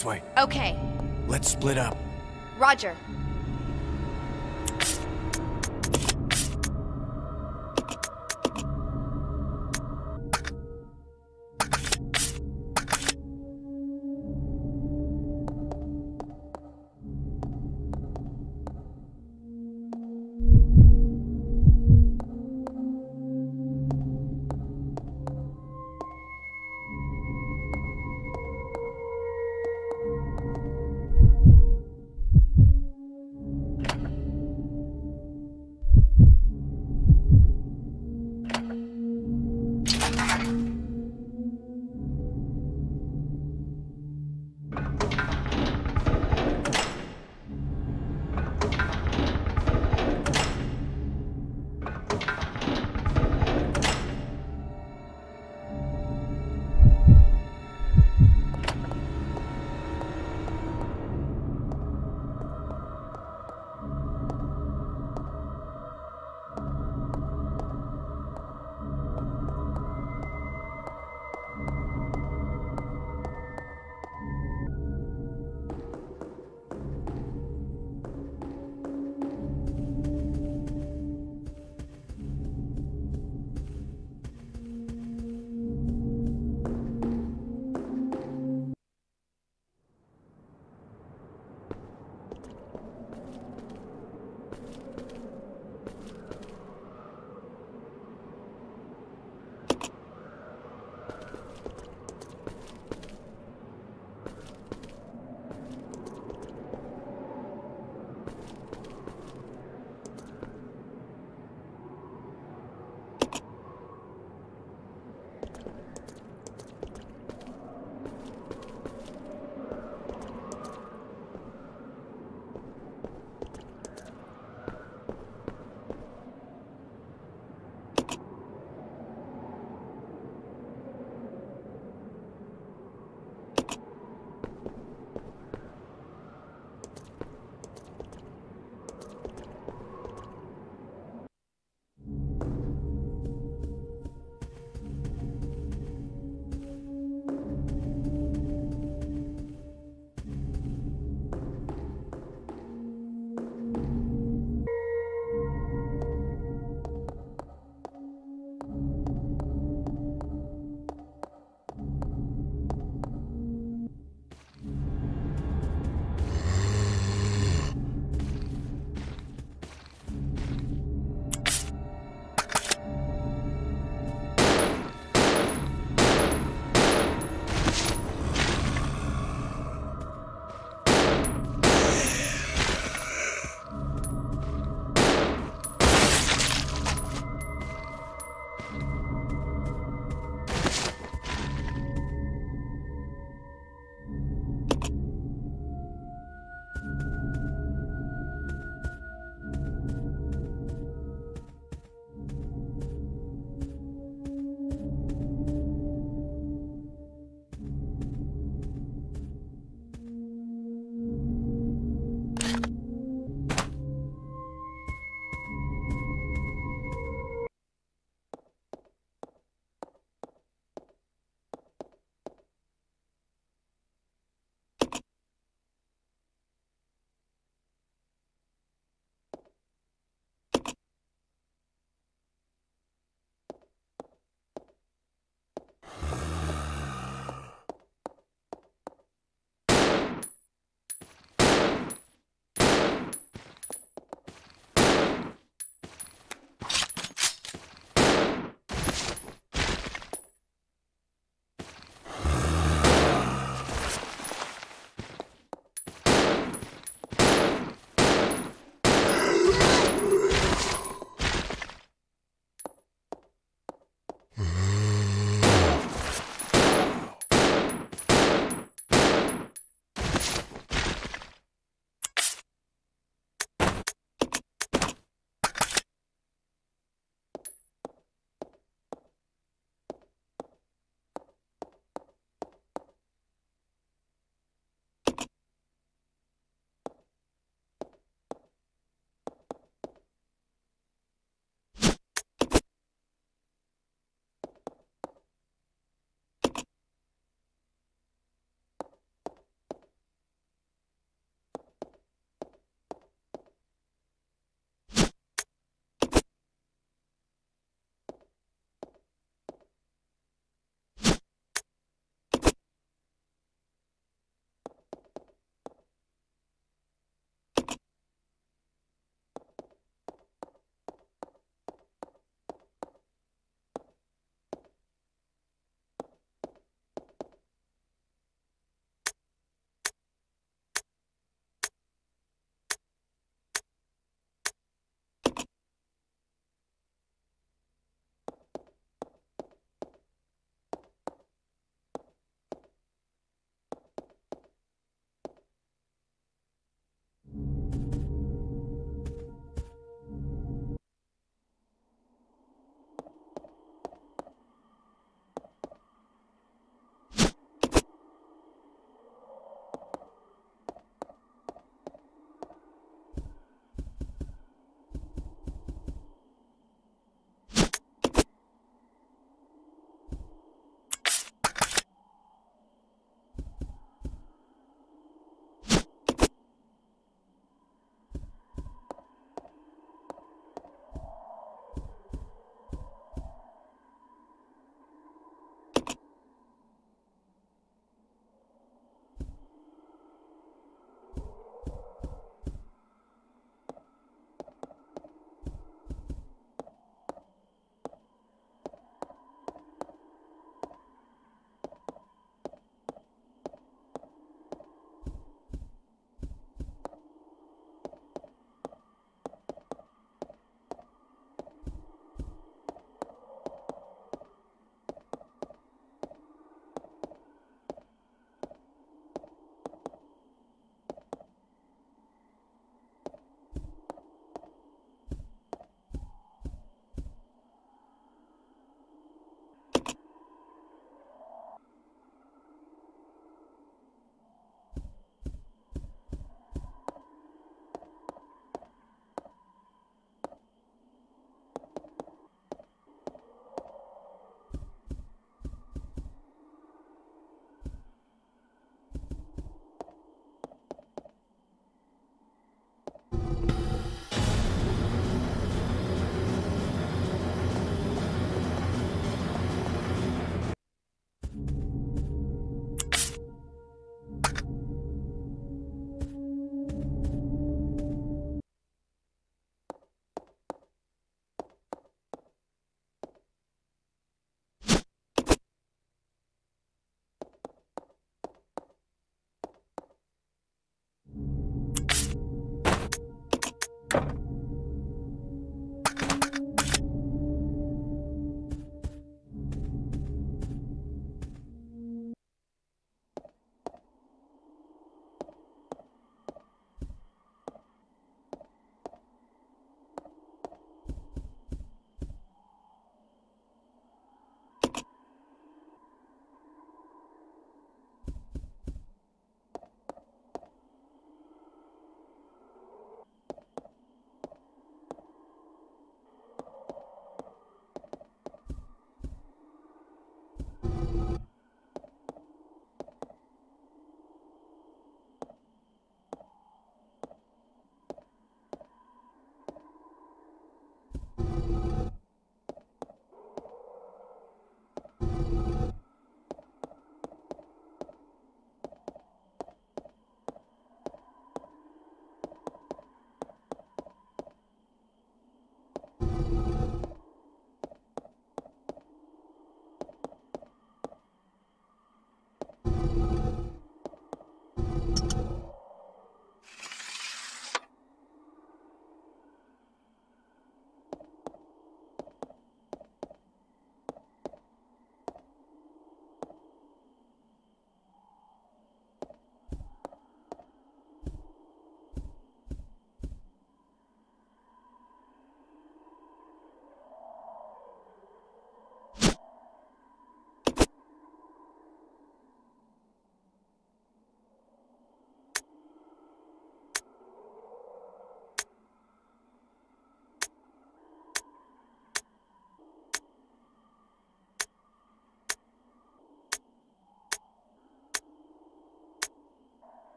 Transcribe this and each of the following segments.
this way. Okay. Let's split up. Roger.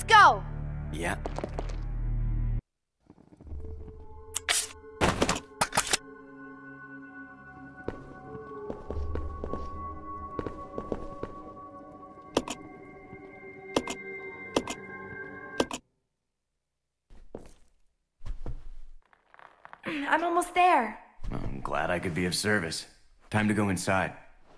go! Yeah. I'm almost there. I'm glad I could be of service. Time to go inside.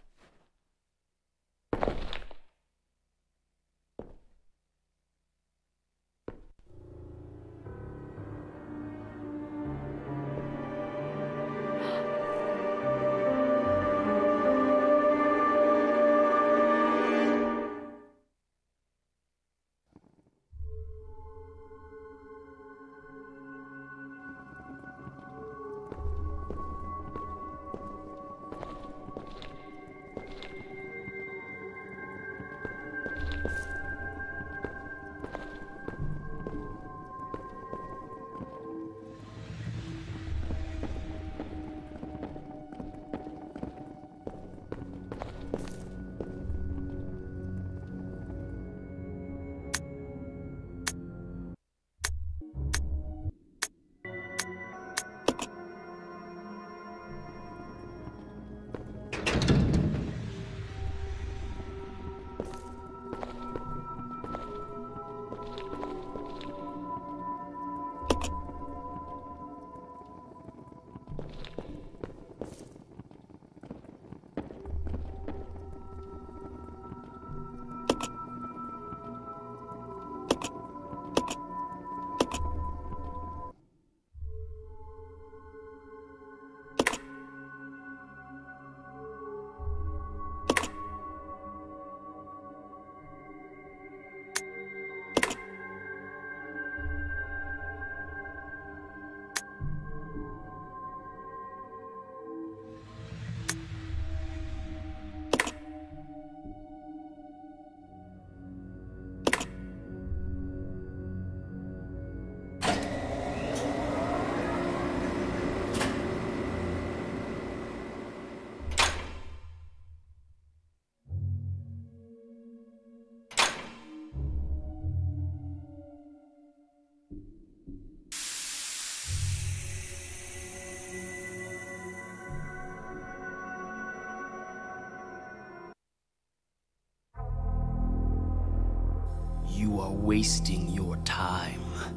You are wasting your time.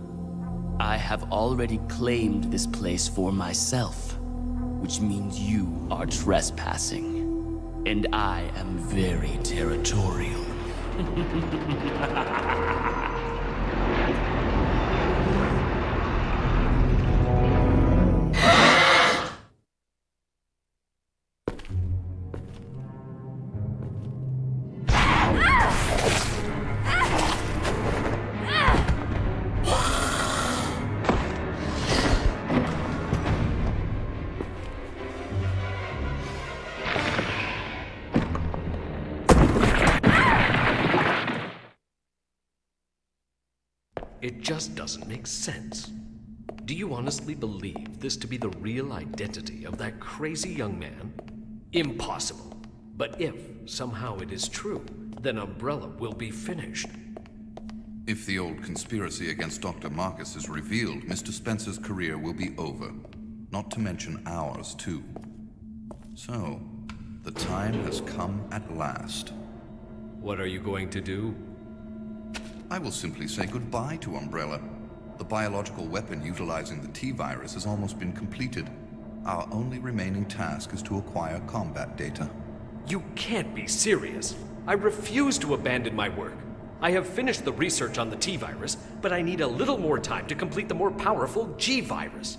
I have already claimed this place for myself, which means you are trespassing. And I am very territorial. It just doesn't make sense. Do you honestly believe this to be the real identity of that crazy young man? Impossible. But if somehow it is true, then Umbrella will be finished. If the old conspiracy against Dr. Marcus is revealed, Mr. Spencer's career will be over. Not to mention ours, too. So, the time has come at last. What are you going to do? I will simply say goodbye to Umbrella. The biological weapon utilizing the T-virus has almost been completed. Our only remaining task is to acquire combat data. You can't be serious. I refuse to abandon my work. I have finished the research on the T-virus, but I need a little more time to complete the more powerful G-virus.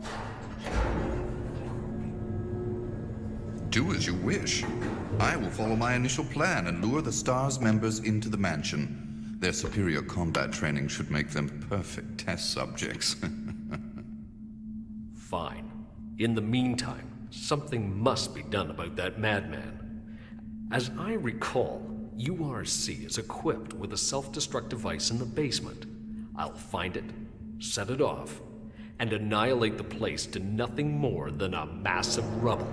Do as you wish. I will follow my initial plan and lure the STARS members into the mansion. Their superior combat training should make them perfect test subjects. Fine. In the meantime, something must be done about that madman. As I recall, URC is equipped with a self-destruct device in the basement. I'll find it, set it off, and annihilate the place to nothing more than a mass of rubble.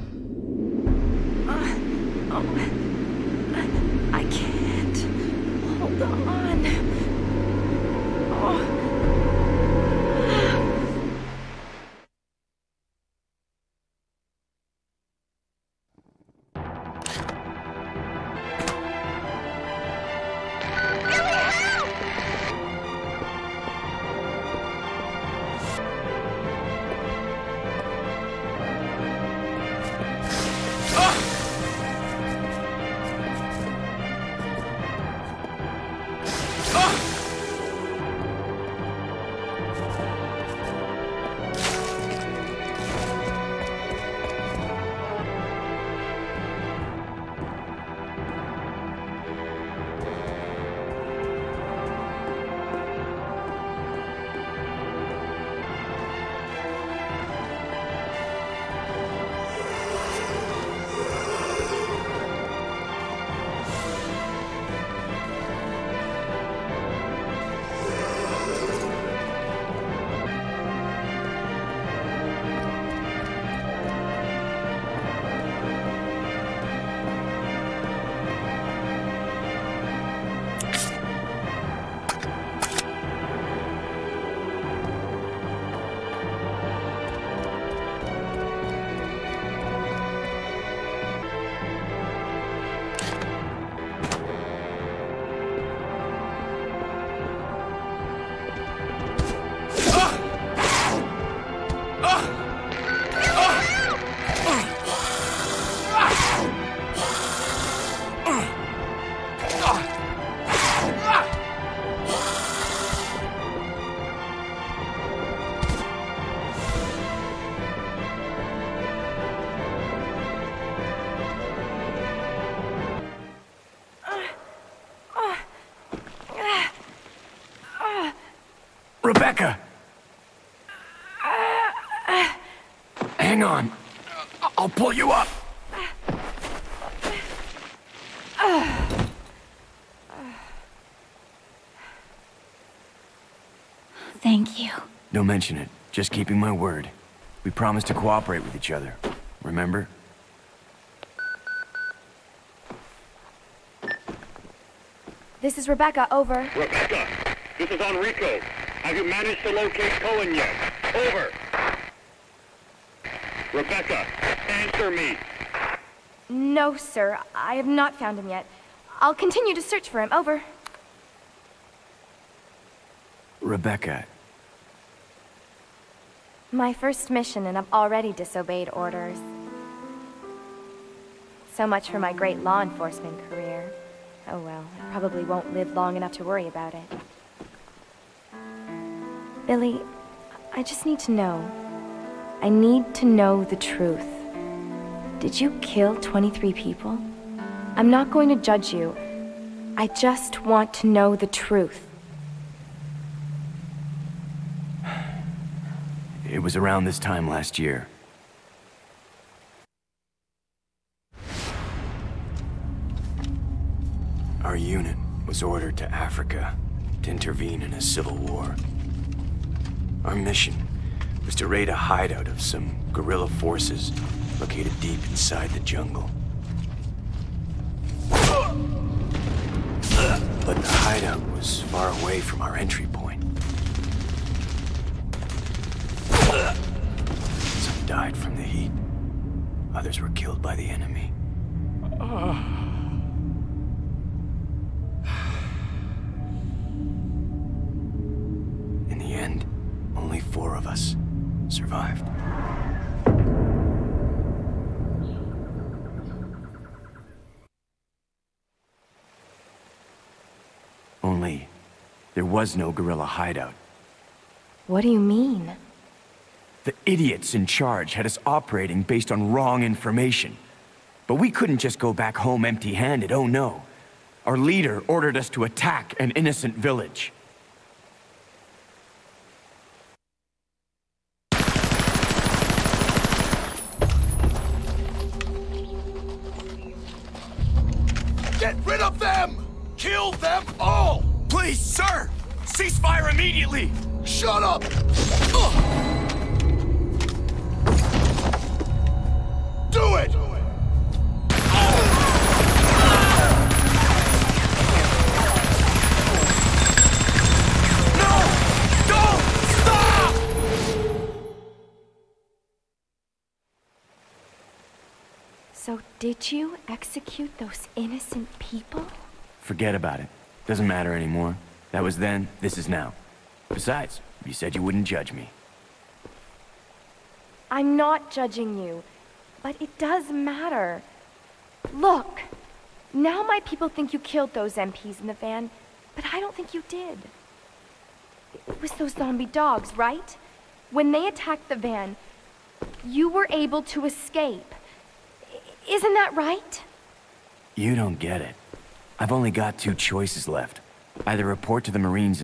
I can't. Hold on. Oh. Rebecca! Hang on. I'll pull you up. Thank you. Don't mention it. Just keeping my word. We promised to cooperate with each other. Remember? This is Rebecca, over. Rebecca, this is Enrico. Have you managed to locate Cohen yet? Over. Rebecca, answer me. No, sir. I have not found him yet. I'll continue to search for him, over. Rebecca. My first mission, and I've already disobeyed orders. So much for my great law enforcement career. Oh well, I probably won't live long enough to worry about it. Billy, I just need to know. I need to know the truth. Did you kill 23 people? I'm not going to judge you. I just want to know the truth. It was around this time last year. Our unit was ordered to Africa to intervene in a civil war. Our mission was to raid a hideout of some guerrilla forces located deep inside the jungle. But the hideout was far away from our entry point. Some died from the heat. Others were killed by the enemy. In the end, only 4 of us survived. Only, there was no guerrilla hideout. What do you mean? The idiots in charge had us operating based on wrong information. But we couldn't just go back home empty-handed, oh no. Our leader ordered us to attack an innocent village. Get rid of them! Kill them all! Please, sir! Ceasefire immediately! Shut up! Do it! So did you execute those innocent people? Forget about it. Doesn't matter anymore. That was then, this is now. Besides, you said you wouldn't judge me. I'm not judging you, but it does matter. Look, now my people think you killed those MPs in the van, but I don't think you did. It was those zombie dogs, right? When they attacked the van, you were able to escape. Isn't that right? You don't get it. I've only got two choices left. Either report to the Marines